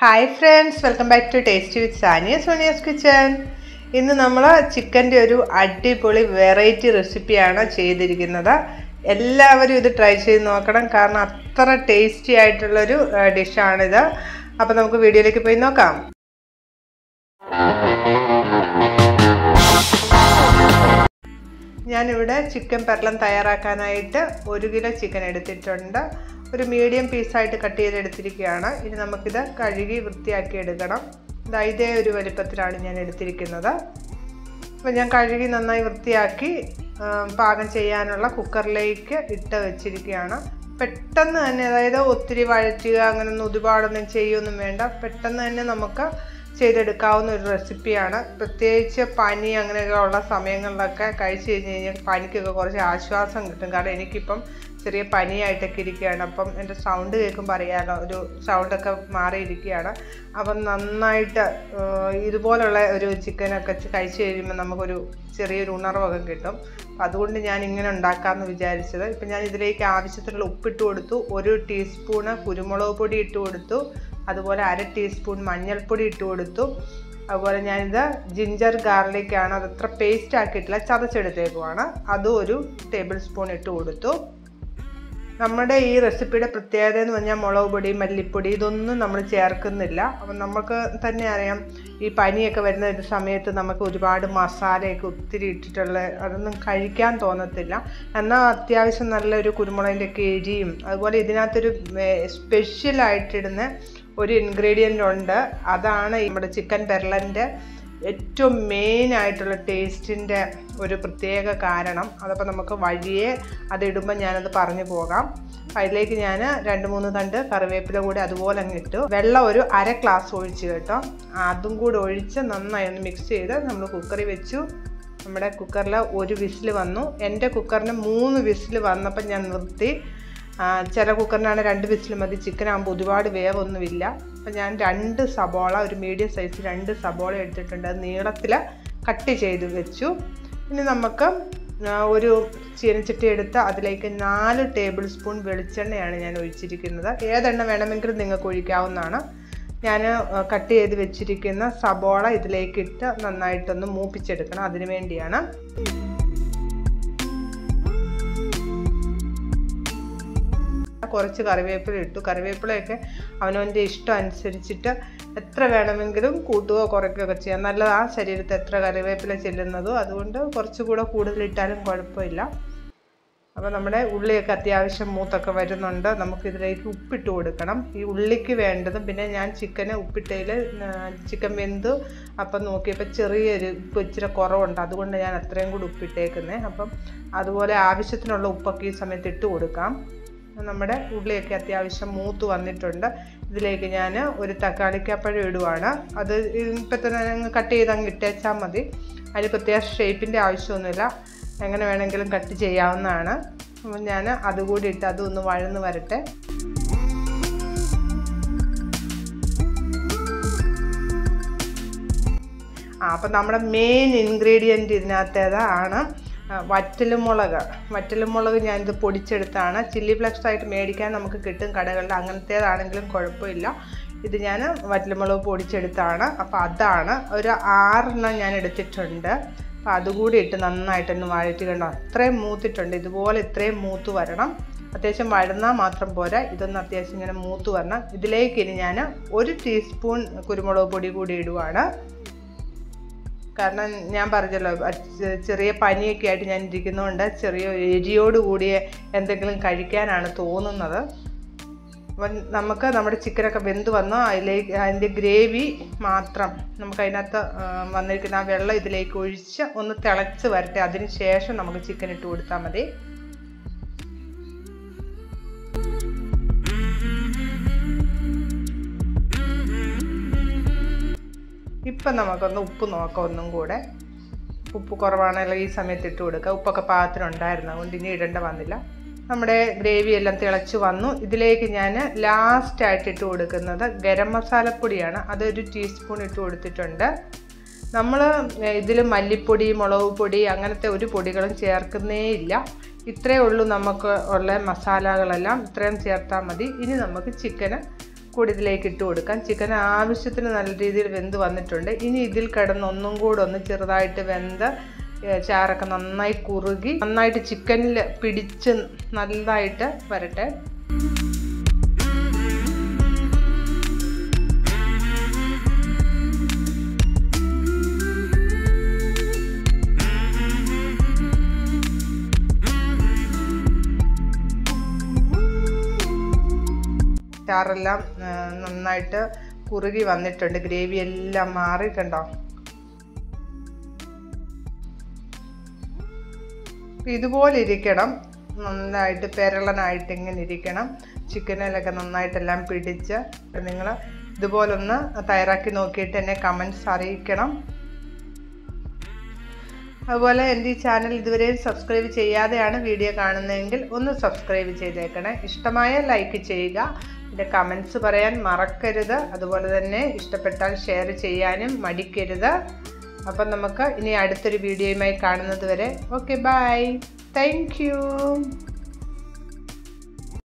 Hi friends, welcome back to tasty with Sania Sonia's kitchen. ഇന്ന് നമ്മൾ ചിക്കൻ്റെ ഒരു അടിപൊളി വെറൈറ്റി റെസിപ്പിയാണ് ചെയ്തിരിക്കുന്നത്. എല്ലാവരും ഇത് ട്രൈ ചെയ്ത് നോക്കണം, കാരണം അത്ര ടേസ്റ്റി ആയിട്ടുള്ളൊരു ഡിഷാണിത്. അപ്പോൾ നമുക്ക് വീഡിയോയിലേക്ക് പോയി നോക്കാം. ഞാനിവിടെ ചിക്കൻ പെർലൻ തയ്യാറാക്കാനായിട്ട് 1 കിലോ ചിക്കൻ എടുത്തിട്ടുണ്ട്. ഒരു മീഡിയം പീസായിട്ട് കട്ട് ചെയ്തെടുത്തിരിക്കുകയാണ്. ഇനി നമുക്കിത് കഴുകി വൃത്തിയാക്കി എടുക്കണം. ഇതേ ഒരു വലിപ്പത്തിലാണ് ഞാൻ എടുത്തിരിക്കുന്നത്. അപ്പോൾ ഞാൻ കഴുകി നന്നായി വൃത്തിയാക്കി പാകം ചെയ്യാനുള്ള കുക്കറിലേക്ക് ഇട്ട് വെച്ചിരിക്കുകയാണ്. പെട്ടെന്ന് തന്നെ, അതായത് ഒത്തിരി വഴറ്റുക അങ്ങനെയൊന്നും ഒരുപാടൊന്നും ചെയ്യൊന്നും വേണ്ട. പെട്ടെന്ന് തന്നെ നമുക്ക് ചെയ്തെടുക്കാവുന്ന ഒരു റെസിപ്പിയാണ്. പ്രത്യേകിച്ച് പനി അങ്ങനെയൊക്കെ ഉള്ള സമയങ്ങളിലൊക്കെ കഴിച്ച് കഴിഞ്ഞ് കഴിഞ്ഞാൽ പനിക്കൊക്കെ കുറച്ച് ആശ്വാസം കിട്ടും. കാരണം എനിക്കിപ്പം ചെറിയ പനിയായിട്ടൊക്കെ ഇരിക്കുകയാണ്. അപ്പം എൻ്റെ സൗണ്ട് കേൾക്കുമ്പോൾ അറിയാമല്ലോ, ഒരു സൗണ്ടൊക്കെ മാറിയിരിക്കുകയാണ്. അപ്പം നന്നായിട്ട് ഇതുപോലുള്ള ഒരു ചിക്കനൊക്കെ കഴിച്ച് കഴിയുമ്പോൾ നമുക്കൊരു ചെറിയൊരു ഉണർവൊക്കെ കിട്ടും. അപ്പം അതുകൊണ്ട് ഞാൻ ഇങ്ങനെ ഉണ്ടാക്കാമെന്ന് വിചാരിച്ചത്. ഇപ്പം ഞാൻ ഇതിലേക്ക് ആവശ്യത്തിനുള്ള ഉപ്പിട്ട് കൊടുത്തു, 1 ടീസ്പൂണ് കുരുമുളക് പൊടി ഇട്ട് കൊടുത്തു, അതുപോലെ 1/2 ടീസ്പൂൺ മഞ്ഞൾപ്പൊടി ഇട്ട് കൊടുത്തു. അതുപോലെ ഞാനിത് ജിഞ്ചർ ഗാർലിക്കാണ്, അതത്ര പേസ്റ്റ് ആക്കിയിട്ടില്ല, ചതച്ചെടുത്തേക്കുവാണ്. അതും 1 ടേബിൾ സ്പൂൺ ഇട്ട് കൊടുത്തു. നമ്മുടെ ഈ റെസിപ്പിയുടെ പ്രത്യേകത എന്ന് പറഞ്ഞാൽ മുളക് പൊടി, മല്ലിപ്പൊടി ഇതൊന്നും നമ്മൾ ചേർക്കുന്നില്ല. അപ്പം നമുക്ക് തന്നെ അറിയാം, ഈ പനിയൊക്കെ വരുന്ന ഒരു സമയത്ത് നമുക്ക് ഒരുപാട് മസാലയൊക്കെ ഒത്തിരി ഇട്ടിട്ടുള്ള അതൊന്നും കഴിക്കാൻ തോന്നത്തില്ല. എന്നാൽ അത്യാവശ്യം നല്ലൊരു കുരുമുളകിൻ്റെ ഒക്കെ എരിയും, അതുപോലെ ഇതിനകത്തൊരു സ്പെഷ്യലായിട്ടിടുന്ന ഒരു ഇൻഗ്രീഡിയൻ്റ് ഉണ്ട്. അതാണ് നമ്മുടെ ചിക്കൻ പെർലൻ്റെ ഏറ്റവും മെയിനായിട്ടുള്ള ടേസ്റ്റിൻ്റെ ഒരു പ്രത്യേക കാരണം. അതപ്പോൾ നമുക്ക് വഴിയെ അതിടുമ്പോൾ ഞാനത് പറഞ്ഞു പോകാം. അതിലേക്ക് ഞാൻ 2-3 തണ്ട് കറിവേപ്പില കൂടി അതുപോലെ അങ്ങ് ഇട്ടു. വെള്ളം ഒരു 1/2 ഗ്ലാസ് ഒഴിച്ച് കേട്ടോ. അതും കൂടി ഒഴിച്ച് നന്നായി ഒന്ന് മിക്സ് ചെയ്ത് നമ്മൾ കുക്കറിൽ വെച്ചു. നമ്മുടെ കുക്കറിൽ 1 വിസിൽ വന്നു. എൻ്റെ കുക്കറിന് 3 വിസിൽ വന്നപ്പോൾ ഞാൻ നിർത്തി. ചില കുക്കറിനാണ് 2 വിസിൽ മതി. ചിക്കനാകുമ്പോൾ ഒരുപാട് വേവൊന്നുമില്ല. അപ്പം ഞാൻ 2 സബോള, ഒരു മീഡിയം സൈസ് 2 സബോള എടുത്തിട്ടുണ്ട്. അത് നീളത്തിൽ കട്ട് ചെയ്ത് വെച്ചു. ഇനി നമുക്ക് ഒരു ചീനച്ചട്ടി എടുത്ത് അതിലേക്ക് 4 ടേബിൾ സ്പൂൺ വെളിച്ചെണ്ണയാണ് ഞാൻ ഒഴിച്ചിരിക്കുന്നത്. ഏതെണ്ണ വേണമെങ്കിലും നിങ്ങൾക്ക് ഒഴിക്കാവുന്നതാണ്. ഞാൻ കട്ട് ചെയ്ത് വെച്ചിരിക്കുന്ന സബോള ഇതിലേക്കിട്ട് നന്നായിട്ടൊന്ന് മൂപ്പിച്ചെടുക്കണം, അതിനു വേണ്ടിയാണ്. കുറച്ച് കറിവേപ്പില ഇട്ടു. കറിവേപ്പിലയൊക്കെ അവനവൻ്റെ ഇഷ്ടം അനുസരിച്ചിട്ട് എത്ര വേണമെങ്കിലും കൂട്ടുകയോ കുറയ്ക്കുകയൊക്കെ ചെയ്യാം. നല്ലത് ആ ശരീരത്തിൽ എത്ര കറിവേപ്പില ചെല്ലുന്നതോ അതുകൊണ്ട് കുറച്ചുകൂടെ കൂടുതലിട്ടാലും കുഴപ്പമില്ല. അപ്പോൾ നമ്മുടെ ഉള്ളിയൊക്കെ അത്യാവശ്യം മൂത്തൊക്കെ വരുന്നുണ്ട്. നമുക്കിതിലേക്ക് ഉപ്പിട്ട് കൊടുക്കണം. ഈ ഉള്ളിക്ക് വേണ്ടതും പിന്നെ ഞാൻ ചിക്കന് ഉപ്പിട്ടതിൽ ചിക്കൻ വെന്ത് അപ്പം നോക്കിയപ്പോൾ ചെറിയൊരു ഉപ്പ് ഇച്ചിരി കുറവുണ്ട്, അതുകൊണ്ട് ഞാൻ അത്രയും കൂടി ഉപ്പിട്ടേക്കുന്നത്. അപ്പം അതുപോലെ ആവശ്യത്തിനുള്ള ഉപ്പൊക്കെ ഈ സമയത്ത് ഇട്ട് കൊടുക്കാം. നമ്മുടെ ഉള്ളിയൊക്കെ അത്യാവശ്യം മൂത്ത് വന്നിട്ടുണ്ട്. ഇതിലേക്ക് ഞാൻ ഒരു തക്കാളിക്കപ്പഴം ഇടുവാണ്. അത് ഇപ്പം തന്നെ അങ്ങ് കട്ട് ചെയ്ത് അങ്ങ് ഇട്ടേച്ചാൽ മതി. അതിന് പ്രത്യേക ഷേപ്പിൻ്റെ ആവശ്യമൊന്നുമില്ല, എങ്ങനെ വേണമെങ്കിലും കട്ട് ചെയ്യാവുന്നതാണ്. അപ്പം ഞാൻ അതുകൂടി ഇട്ട് അതൊന്ന് വഴന്ന് വരട്ടെ. അപ്പം നമ്മുടെ മെയിൻ ഇൻഗ്രീഡിയൻറ്റ് ഇതിനകത്തേതാണ് വറ്റലുമുളക്. ഞാനിത് പൊടിച്ചെടുത്താണ്. ചില്ലി ഫ്ലെക്സ് ആയിട്ട് മേടിക്കാൻ നമുക്ക് കിട്ടും കടകളിൽ, അങ്ങനത്തേതാണെങ്കിലും കുഴപ്പമില്ല. ഇത് ഞാൻ വറ്റലുമുളക് പൊടിച്ചെടുത്താണ്. അപ്പോൾ അതാണ് ഒരു 6 ഞാൻ എടുത്തിട്ടുണ്ട്. അപ്പോൾ അതുകൂടി ഇട്ട് നന്നായിട്ടൊന്ന് വഴറ്റി. കണ്ടോ, അത്രയും മൂത്തിട്ടുണ്ട്. ഇതുപോലെ ഇത്രയും മൂത്ത് വരണം. അത്യാവശ്യം വഴന്നാൽ മാത്രം പോരാ, ഇതൊന്ന് അത്യാവശ്യം ഇങ്ങനെ മൂത്ത് വരണം. ഇതിലേക്ക് ഇനി ഞാൻ 1 ടീസ്പൂൺ കുരുമുളക് പൊടി കൂടി ഇടുവാണ്. കാരണം ഞാൻ പറഞ്ഞല്ലോ, ചെറിയ പനിയൊക്കെ ആയിട്ട് ഞാൻ ഇരിക്കുന്നതുകൊണ്ട് ചെറിയ എരിയോട് കൂടിയ എന്തെങ്കിലും കഴിക്കാനാണ് തോന്നുന്നത്. അപ്പം നമുക്ക് നമ്മുടെ ചിക്കനൊക്കെ വെന്ത് വന്നു. അതിൻ്റെ ഗ്രേവി മാത്രം നമുക്ക് അതിനകത്ത് വന്നിരിക്കുന്ന ആ വെള്ളം ഇതിലേക്ക് ഒഴിച്ച് ഒന്ന് തിളച്ച് വരട്ടെ. അതിന് ശേഷം നമുക്ക് ചിക്കൻ ഇട്ട് കൊടുത്താൽ മതി. ഇപ്പം നമുക്കൊന്ന് ഉപ്പ് നോക്കാം. ഒന്നും കൂടെ ഉപ്പ് കുറവാണെങ്കിൽ ഈ സമയത്ത് ഇട്ട് കൊടുക്കുക. ഉപ്പൊക്കെ പാകത്തിനുണ്ടായിരുന്നു, അതുകൊണ്ട് ഇനി ഇടേണ്ട വന്നില്ല. നമ്മുടെ ഗ്രേവി എല്ലാം തിളച്ച് വന്നു. ഇതിലേക്ക് ഞാൻ ലാസ്റ്റായിട്ട് ഇട്ട് കൊടുക്കുന്നത് ഗരം മസാലപ്പൊടിയാണ്. അതൊരു ടീസ്പൂൺ ഇട്ട് കൊടുത്തിട്ടുണ്ട്. നമ്മൾ ഇതിൽ മല്ലിപ്പൊടി, മുളക് പൊടി അങ്ങനത്തെ ഒരു പൊടികളും ചേർക്കുന്നേ ഇല്ല. ഇത്രയേ ഉള്ളൂ നമുക്ക് ഉള്ള മസാലകളെല്ലാം. ഇത്രയും ചേർത്താൽ മതി. ഇനി നമുക്ക് ചിക്കന് കൂടി ഇതിലേക്ക് ഇട്ട് കൊടുക്കാം. ചിക്കൻ ആവശ്യത്തിന് നല്ല രീതിയിൽ വെന്ത് വന്നിട്ടുണ്ട്. ഇനി ഇതിൽ കിടന്ന് ഒന്നും കൂടെ ഒന്ന് ചെറുതായിട്ട് വെന്ത് ചാറൊക്കെ നന്നായി കുറുകി നന്നായിട്ട് ചിക്കനിൽ പിടിച്ച് നല്ലതായിട്ട് വരട്ടെ. ചാറെല്ലാം നന്നായിട്ട് കുറുകി വന്നിട്ടുണ്ട്. ഗ്രേവി എല്ലാം മാറിയിട്ടുണ്ടോ? ഇതുപോലെ ഇരിക്കണം, നന്നായിട്ട് പെരളനായിട്ട് ഇങ്ങനെ ഇരിക്കണം. ചിക്കനിലൊക്കെ നന്നായിട്ടെല്ലാം പിടിച്ച് നിങ്ങൾ ഇതുപോലൊന്ന് തയ്യാറാക്കി നോക്കിയിട്ട് എന്നെ കമൻറ്റ്സ് അറിയിക്കണം. അതുപോലെ എൻ്റെ ഈ ചാനൽ ഇതുവരെയും സബ്സ്ക്രൈബ് ചെയ്യാതെയാണ് വീഡിയോ കാണുന്നതെങ്കിൽ ഒന്ന് സബ്സ്ക്രൈബ് ചെയ്തേക്കണേ. ഇഷ്ടമായ ലൈക്ക് ചെയ്യുക, എൻ്റെ കമൻറ്റ്സ് പറയാൻ മറക്കരുത്. അതുപോലെ തന്നെ ഇഷ്ടപ്പെട്ടാൽ ഷെയർ ചെയ്യാനും മടിക്കരുത്. അപ്പം നമുക്ക് ഇനി അടുത്തൊരു വീഡിയോയുമായി കാണുന്നത് വരെ ഓക്കെ, ബൈ, താങ്ക് യു.